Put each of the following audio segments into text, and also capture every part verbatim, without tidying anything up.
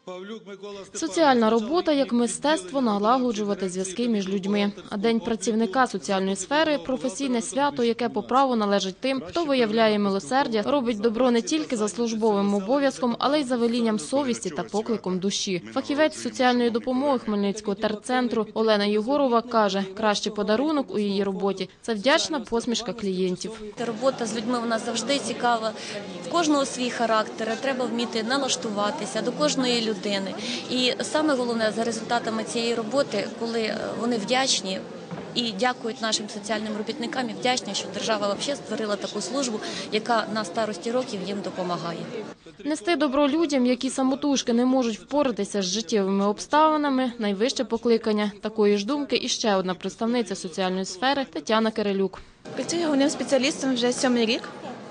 Соціальна робота як мистецтво налагоджувати зв'язки між людьми. А День працівника соціальної сфери – професійне свято, яке по праву належить тим, хто виявляє милосердя, робить добро не тільки за службовим обов'язком, але й за велінням совісті та покликом душі. Фахівець соціальної допомоги Хмельницького терцентру Олена Єгорова каже, кращий подарунок у її роботі – це вдячна посмішка клієнтів. Робота з людьми вона завжди цікава. В кожного свій характер, треба вміти налаштуватися до кожної людини. І саме головне за результатами цієї роботи, коли вони вдячні і дякують нашим соціальним робітникам, і вдячні, що держава взагалі створила таку службу, яка на старості років їм допомагає. Нести добро людям, які самотужки не можуть впоратися з життєвими обставинами – найвище покликання. Такої ж думки і ще одна представниця соціальної сфери Тетяна Кирилюк. Працюю головним спеціалістом вже сьомий рік.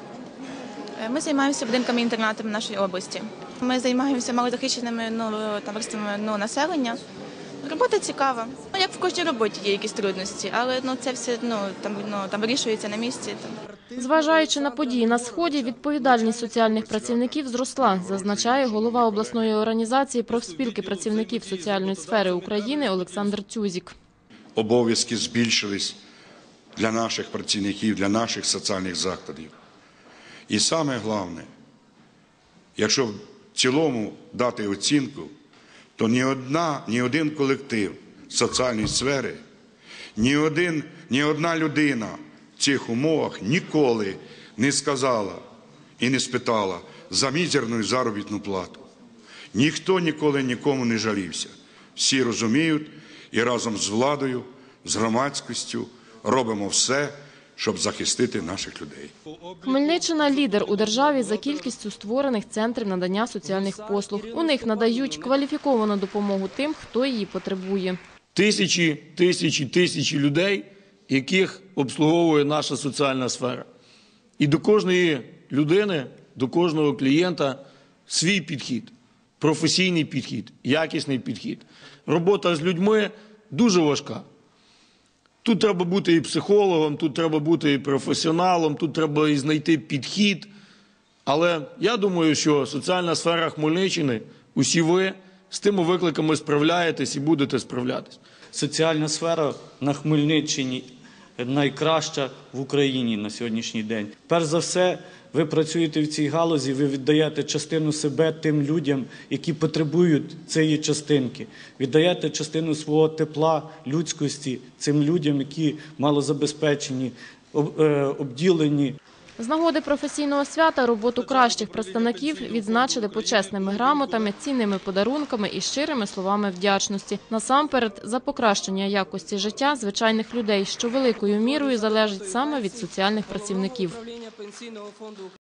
Ми займаємося будинками-інтернатами нашої області. Ми займаємося малозахищеними ну, там, верствами ну, населення. Робота цікава. Ну, як в кожній роботі є якісь трудності, але ну, це все ну, там, ну, там вирішується на місці. Там. Зважаючи на події на Сході, відповідальність соціальних працівників зросла, зазначає голова обласної організації профспілки працівників соціальної сфери України Олександр Цюзік. Обов'язки збільшились для наших працівників, для наших соціальних закладів. І саме головне, якщо в цілому дати оцінку, то ні одна, ні один колектив соціальної сфери, ні, один, ні одна людина в цих умовах ніколи не сказала і не спитала за мізерну заробітну плату. Ніхто ніколи нікому не жалівся. Всі розуміють і разом з владою, з громадськістю робимо все, щоб захистити наших людей. Хмельниччина – лідер у державі за кількістю створених центрів надання соціальних послуг. У них надають кваліфіковану допомогу тим, хто її потребує. Тисячі, тисячі, тисячі людей, яких обслуговує наша соціальна сфера. І до кожної людини, до кожного клієнта свій підхід, професійний підхід, якісний підхід. Робота з людьми дуже важка. Тут треба бути і психологом, тут треба бути і професіоналом, тут треба і знайти підхід. Але я думаю, що соціальна сфера Хмельниччини, усі ви з тими викликами справляєтесь і будете справлятись. Соціальна сфера на Хмельниччині найкраща в Україні на сьогоднішній день. Перш за все, ви працюєте в цій галузі, ви віддаєте частину себе тим людям, які потребують цієї частинки. Віддаєте частину свого тепла, людськості цим людям, які малозабезпечені, обділені. З нагоди професійного свята роботу кращих представників відзначили почесними грамотами, цінними подарунками і щирими словами вдячності. Насамперед, за покращення якості життя звичайних людей, що великою мірою залежить саме від соціальних працівників.